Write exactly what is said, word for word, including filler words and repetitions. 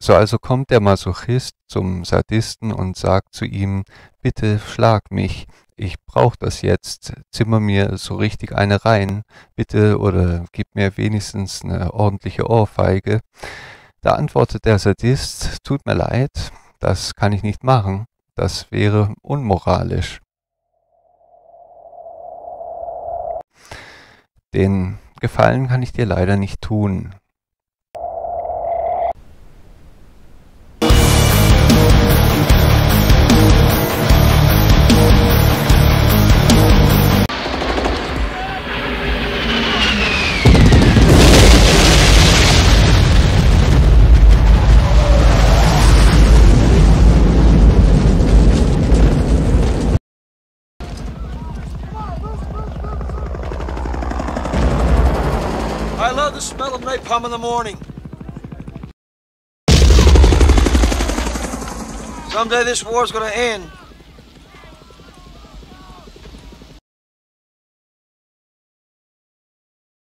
So also kommt der Masochist zum Sadisten und sagt zu ihm, bitte schlag mich, ich brauch das jetzt, zimmer mir so richtig eine rein, bitte, oder gib mir wenigstens eine ordentliche Ohrfeige. Da antwortet der Sadist, tut mir leid, das kann ich nicht machen, das wäre unmoralisch. Den Gefallen kann ich dir leider nicht tun. I love the smell of napalm in the morning. Someday this war's gonna end.